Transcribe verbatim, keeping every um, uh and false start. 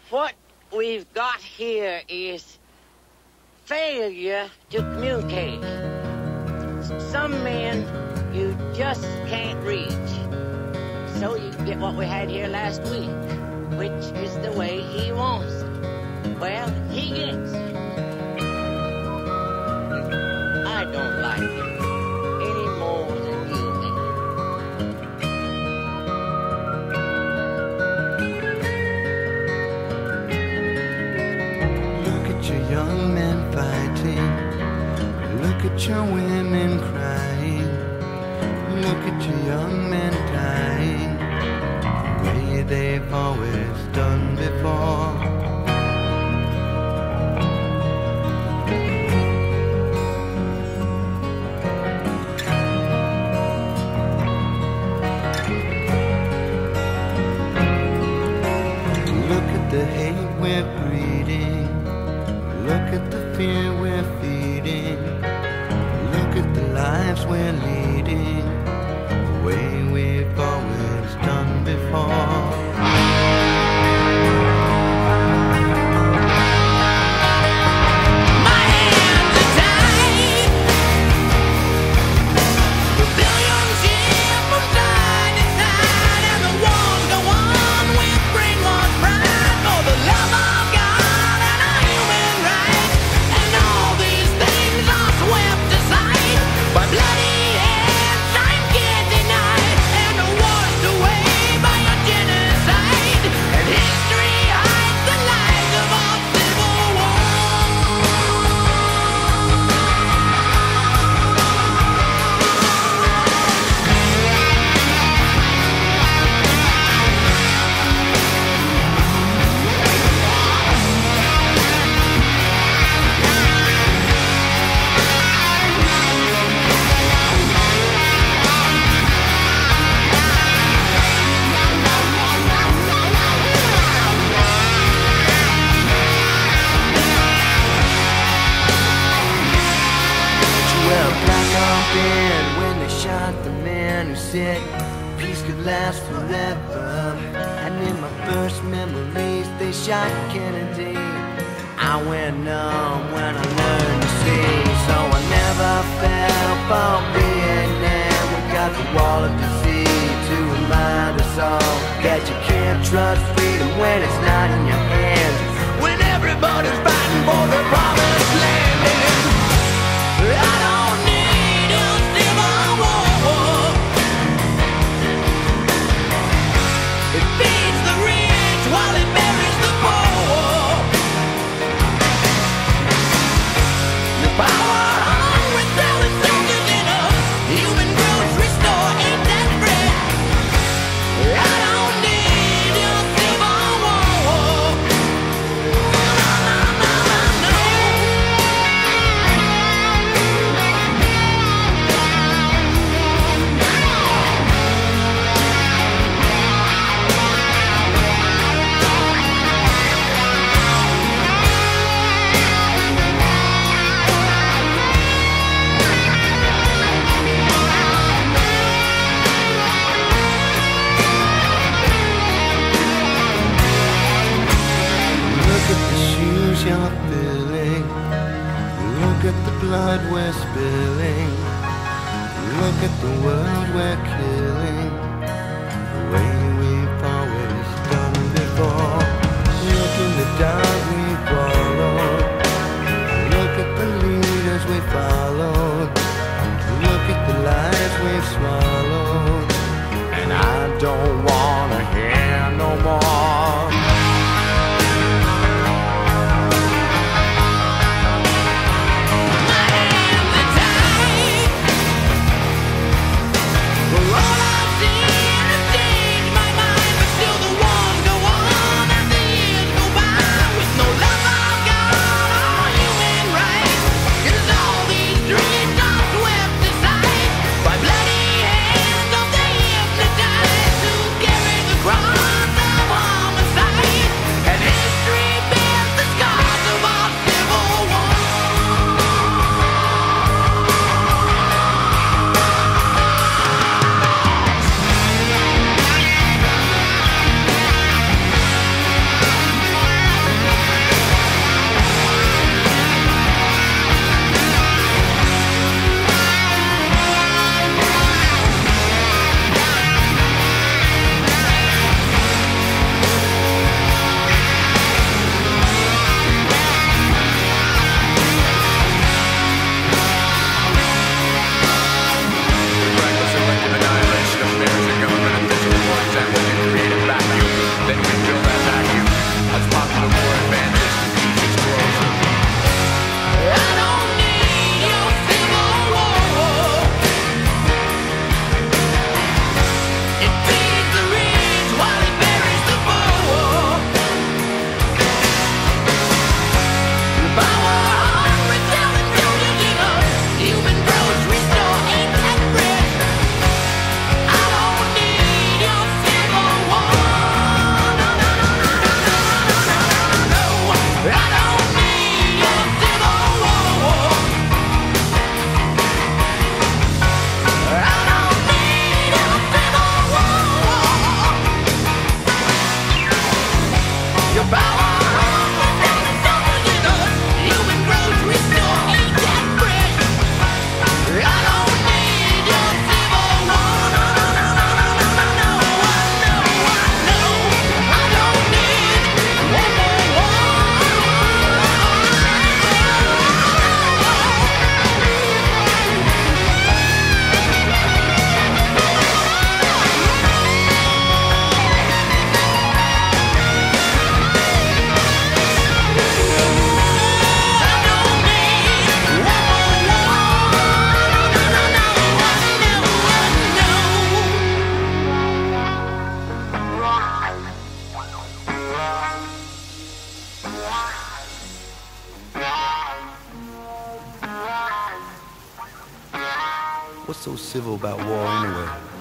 What we've got here is failure to communicate. Some men you just can't reach. So you get what we had here last week, which is the way he wants it. Well, he gets it. I don't like it any more than you do. Look at your young men fighting. Look at your women crying. Look at your young men dying the way they've always done before. Look at the hate we're breeding. Look at the fear we're feeding. Look at the lives we're leading the way we've always done before. When they shot the man who said peace could last forever, and in my first memories they shot Kennedy. I went numb when I learned to see, so I never fell for Vietnam. We got the wall of disease to remind us all that you can't trust freedom when it's not in your hands, when everybody's fighting for the promised land. I don't need a civil war. It feeds the rich while it buries the poor. The power hungry selling soldiers in a human grocery store ain't that bread. I don't need a civil war. No, no, no, no, no. Look at the shoes you're filling. Look at the blood we're spilling. Look at the world we're killing the way we've always done before. Look in the dark we followed. Look at the leaders we followed. Look at the lies we've swallowed. And I don't wanna hear no more. Bloody What's so civil about war anyway?